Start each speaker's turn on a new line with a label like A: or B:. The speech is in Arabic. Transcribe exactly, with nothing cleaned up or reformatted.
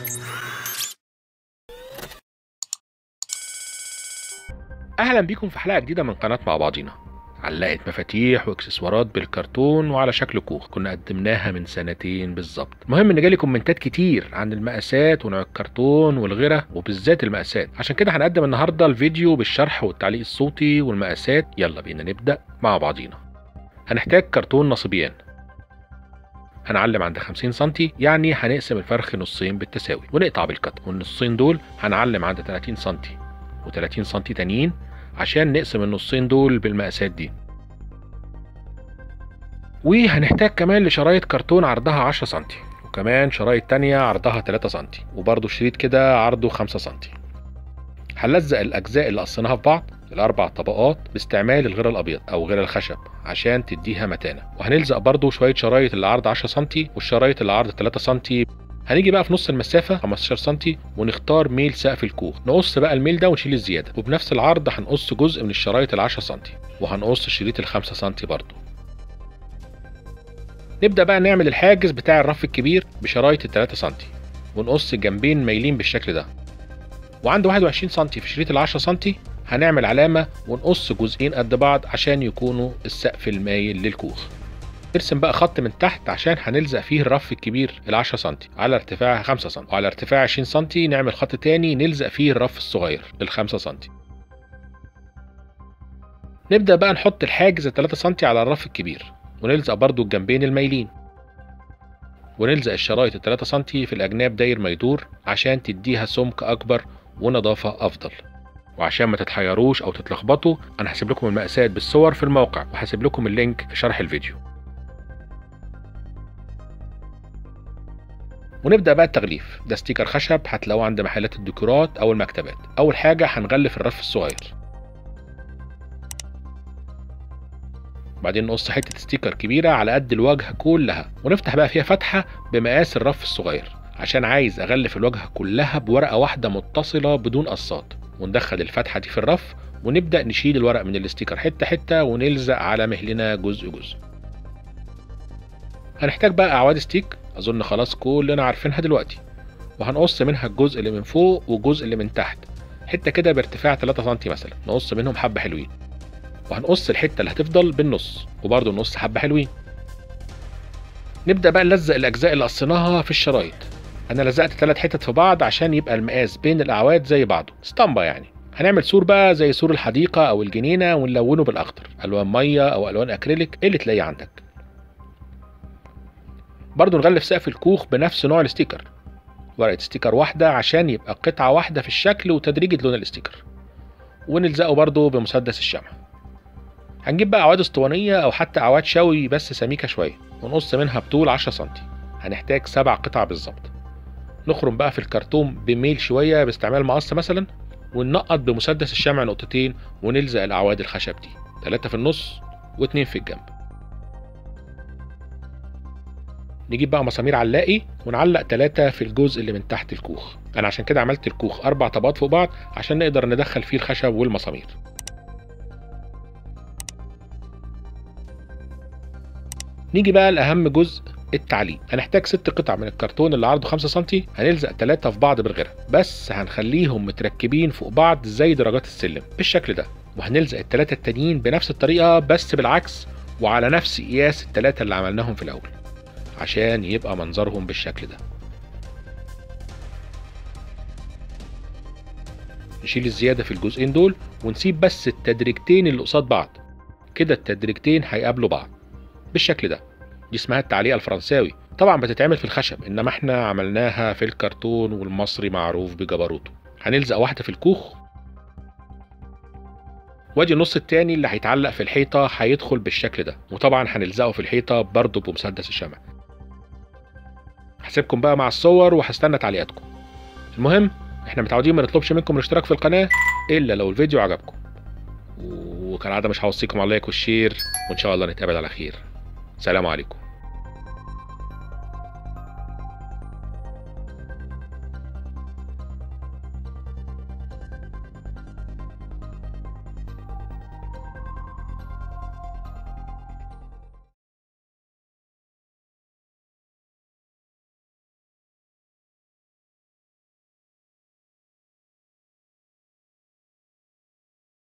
A: اهلا بيكم في حلقه جديده من قناه مع بعضينا. علقت مفاتيح واكسسوارات بالكرتون وعلى شكل كوخ كنا قدمناها من سنتين بالظبط. المهم ان جالي كومنتات كتير عن المقاسات ونوع الكرتون والغيره وبالذات المقاسات، عشان كده هنقدم النهارده الفيديو بالشرح والتعليق الصوتي والمقاسات. يلا بينا نبدا مع بعضينا. هنحتاج كرتون نصيبيان، هنعلم عند خمسين سنتي، يعني هنقسم الفرخ نصين بالتساوي ونقطع بالقطع، والنصين دول هنعلم عند تلاتين سنتي و30 سنتي تانيين عشان نقسم النصين دول بالمقاسات دي. وهنحتاج كمان لشرايط كرتون عرضها عشرة سنتي، وكمان شرايط تانية عرضها تلاتة سنتي، وبرضو شريط كده عرضه خمسة سنتي. هنلزق الاجزاء اللي قصيناها في بعض الاربع طبقات باستعمال الغير الابيض او غير الخشب عشان تديها متانه، وهنلزق برضو شويه شرايط اللي عرض عشرة سنتي والشرايط اللي عرض تلاتة سنتي. هنيجي بقى في نص المسافه خمستاشر سنتي ونختار ميل سقف الكوخ، نقص بقى الميل ده ونشيل الزياده، وبنفس العرض هنقص جزء من الشرايط ال عشرة سنتي وهنقص شريط ال خمسة سنتي برضو. نبدا بقى نعمل الحاجز بتاع الرف الكبير بشرايط ال تلاتة سنتي ونقص الجنبين مايلين بالشكل ده، وعند واحد وعشرين سنتي في شريط ال عشرة سنتي هنعمل علامه ونقص جزئين قد بعض عشان يكونوا السقف المايل للكوخ. نرسم بقى خط من تحت عشان هنلزق فيه الرف الكبير ال عشرة سنتي على ارتفاع خمسة سنتي، وعلى ارتفاع عشرين سنتي نعمل خط تاني نلزق فيه الرف الصغير ال خمسة سنتي. نبدأ بقى نحط الحاجز ال تلاتة سنتي على الرف الكبير ونلزق برضو الجنبين المايلين، ونلزق الشرايط ال تلاتة سنتي في الأجناب داير ما يدور عشان تديها سمك أكبر ونظافة أفضل. وعشان ما تتحيروش أو تتلخبطوا أنا هسيب لكم المقاسات بالصور في الموقع، وهسيب لكم اللينك في شرح الفيديو. ونبدأ بقى التغليف. ده ستيكر خشب هتلاقوه عند محلات الديكورات أو المكتبات. أول حاجة هنغلف الرف الصغير، بعدين نقص حتة ستيكر كبيرة على قد الواجهة كلها ونفتح بقى فيها فتحة بمقاس الرف الصغير عشان عايز أغلف الواجهة كلها بورقة واحدة متصلة بدون قصات. وندخل الفتحة دي في الرف ونبدأ نشيل الورق من الستيكر حتة حتة ونلزق على مهلنا جزء جزء. هنحتاج بقى أعواد ستيك، أظن خلاص كلنا عارفينها دلوقتي، وهنقص منها الجزء اللي من فوق والجزء اللي من تحت حتة كده بارتفاع تلاتة سنتي مثلا، نقص منهم حبة حلوين، وهنقص الحتة اللي هتفضل بالنص وبرضه نقص حبة حلوين. نبدأ بقى نلزق الأجزاء اللي قصيناها في الشرايط. أنا لزقت تلات حتت في بعض عشان يبقى المقاس بين الأعواد زي بعضه، اسطمبة يعني. هنعمل سور بقى زي سور الحديقة أو الجنينة ونلونه بالأخضر، ألوان مية أو ألوان أكريليك اللي تلاقيه عندك. برضه نغلف سقف الكوخ بنفس نوع الستيكر، ورقة ستيكر واحدة عشان يبقى قطعة واحدة في الشكل وتدريجة لون الستيكر، ونلزقه برضه بمسدس الشمع. هنجيب بقى أعواد اسطوانية أو حتى أعواد شوي بس سميكة شوية ونقص منها بطول عشرة سنتي، هنحتاج سبع قطع بالظبط. نخرم بقى في الكرتون بميل شوية باستعمال مقص مثلا، وننقط بمسدس الشمع نقطتين ونلزق الأعواد الخشب دي، تلاتة في النص واتنين في الجنب. نجيب بقى مسامير علاقي ونعلق تلاتة في الجزء اللي من تحت الكوخ. أنا عشان كده عملت الكوخ أربع طبقات فوق بعض عشان نقدر ندخل فيه الخشب والمسامير. نيجي بقى لأهم جزء، التعليق. هنحتاج ست قطع من الكرتون اللي عرضه خمسة سنتي، هنلزق تلاتة في بعض بالغيره، بس هنخليهم متركبين فوق بعض زي درجات السلم بالشكل ده، وهنلزق التلاتة التانيين بنفس الطريقة بس بالعكس وعلى نفس قياس التلاتة اللي عملناهم في الأول عشان يبقى منظرهم بالشكل ده. نشيل الزيادة في الجزئين دول ونسيب بس التدريجتين اللي قصاد بعض كده، التدريجتين هيقابلوا بعض بالشكل ده. دي اسمها التعليقة الفرنساوي، طبعا بتتعمل في الخشب انما احنا عملناها في الكرتون والمصري معروف بجبروته. هنلزق واحدة في الكوخ، وادي النص التاني اللي هيتعلق في الحيطة هيدخل بالشكل ده، وطبعا هنلزقه في الحيطة برضه بمسدس الشمع. هسيبكم بقى مع الصور وهستنى تعليقاتكم. المهم احنا متعودين ما نطلبش منكم الاشتراك في القناة الا لو الفيديو عجبكم، وكالعادة مش هوصيكم على اللايك والشير، وان شاء الله نتقابل على خير. سلام عليكم.